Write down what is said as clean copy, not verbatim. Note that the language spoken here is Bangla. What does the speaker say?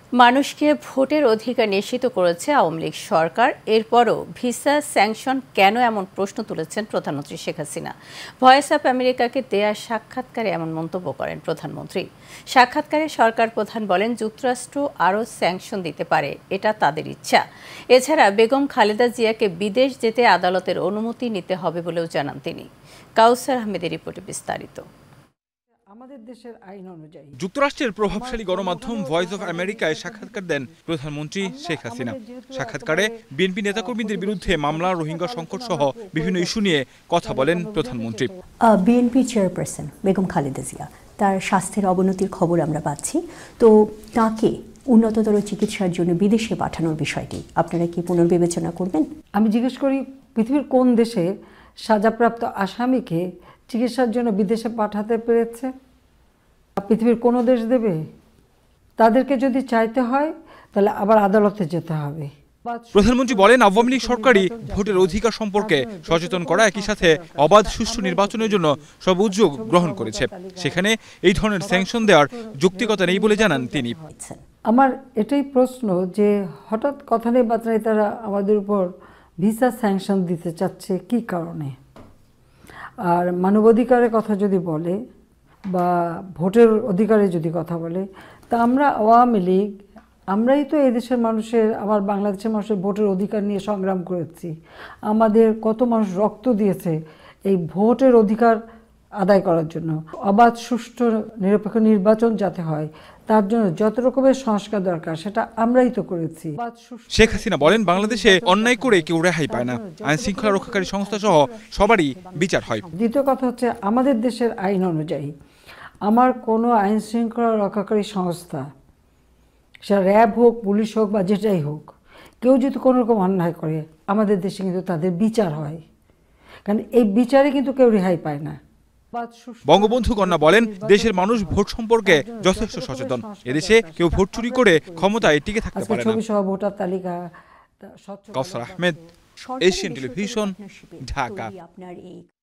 মানুষকে ভোটের অধিকার নিশ্চিত করেছে আওয়ামী লীগ সরকার। এরপরও ভিসা স্যাংশন কেন, এমন প্রশ্ন তুলেছেন প্রধানমন্ত্রী শেখ হাসিনা। ভয়েস অব আমেরিকাকে দেয়া সাক্ষাৎকারে এমন মন্তব্য করেন প্রধানমন্ত্রী। সাক্ষাৎকারে সরকার প্রধান বলেন, যুক্তরাষ্ট্র আরও স্যাংশন দিতে পারে, এটা তাদের ইচ্ছা। এছাড়া বেগম খালেদা জিয়াকে বিদেশ যেতে আদালতের অনুমতি নিতে হবে বলেও জানান তিনি। কাউসার আহমেদের রিপোর্টে বিস্তারিত। যুক্তরাষ্ট্রের প্রভাবশালী গণমাধ্যম ভয়েস অব আমেরিকায় সাক্ষাৎকার দেন প্রধানমন্ত্রী শেখ হাসিনা। সাক্ষাৎকারে বিএনপি নেতাকর্মীদের বিরুদ্ধে মামলা, রোহিঙ্গা সংকট সহ বিভিন্ন ইস্যু নিয়ে কথা বলেন প্রধানমন্ত্রী। বিএনপি চেয়ারপারসন বেগম খালেদা জিয়া, তার স্বাস্থ্যের অবনতির খবর আমরা পাচ্ছি, তো তাকে উন্নততর চিকিৎসার জন্য বিদেশে পাঠানোর বিষয়টি আপনারা কি পুনর্বিবেচনা করবেন? আমি জিজ্ঞেস করি, পৃথিবীর কোন দেশে সাজাপ্রাপ্ত আসামিকে চিকিৎসার জন্য বিদেশে পাঠাতে পেরেছে? পৃথিবীর কোনো দেশ দেবে? তাদেরকে যদি চাইতে হয় তাহলে আবার আদালতে যেতে হবে। প্রধানমন্ত্রী বলেন, আওয়ামী লীগ সরকারই ভোটের অধিকার সম্পর্কে সচেতন করা, একই সাথে অবাধ সুষ্ঠু নির্বাচনের জন্য সব উদ্যোগ গ্রহণ করেছে। সেখানে এই ধরনের স্যাংশন দেওয়ার যৌক্তিকতা নেই বলে জানান তিনি। আমার এটাই প্রশ্ন যে হঠাৎ কথা নেই বার্তা নেই তারা আমাদের উপর ভিসা স্যাংশন দিতে চাচ্ছে কি কারণে? আর মানবাধিকারের কথা যদি বলে বা ভোটের অধিকারে যদি কথা বলে, তা আমরা আওয়ামী লীগ আমরাই তো এদেশের মানুষের, আমার বাংলাদেশের মানুষের ভোটের অধিকার নিয়ে সংগ্রাম করেছি। আমাদের কত মানুষ রক্ত দিয়েছে এই ভোটের অধিকার আদায় করার জন্য। অবাধ সুষ্ঠু নিরপেক্ষ নির্বাচন যাতে হয় তার জন্য যত রকমের সংস্কার দরকার সেটা আমরাই তো করেছি। শেখ হাসিনা বলেন, বাংলাদেশে অন্যায় করে কেউ রেহাই পায় না। আইন শৃঙ্খলা রক্ষাকারী সংস্থা সহ সবারই বিচার হয়। দ্বিতীয় কথা হচ্ছে, আমাদের দেশের আইন অনুযায়ী আমার কোনো আইন শৃঙ্খলা রক্ষাকারী সংস্থা, সেটা র্যাব হোক, পুলিশ হোক বা যেটাই হোক, কেউ যদি কোনো রকম অন্যায় করে আমাদের দেশে কিন্তু তাদের বিচার হয়, কারণ এই বিচারে কিন্তু কেউ রেহাই পায় না। বঙ্গবন্ধু কন্যা বলেন, দেশের মানুষ ভোট সম্পর্কে যথেষ্ট সচেতন। এদেশে কেউ ভোট চুরি করে ক্ষমতায় টিকে থাকতে পারে না। ছবি সহ ভোটার তালিকা। Kausar Ahmed, Asian television, Dhaka.